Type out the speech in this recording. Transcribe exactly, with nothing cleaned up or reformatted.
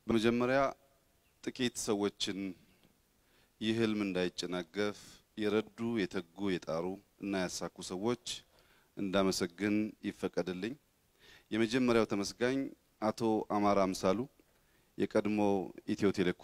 በመጀመሪያ ጥቂት ሰዎችን ይህልም እንዳይጨናገፍ የረዱ የተጉ የጣሩ እና ያሳኩ ሰዎች እንዳመሰግን ይፈቀድልኝ። የመጀመሪያው ተመስጋኝ አቶ አማራ አምሳሉ የቀድሞ ኢትዮ ቴሌኮም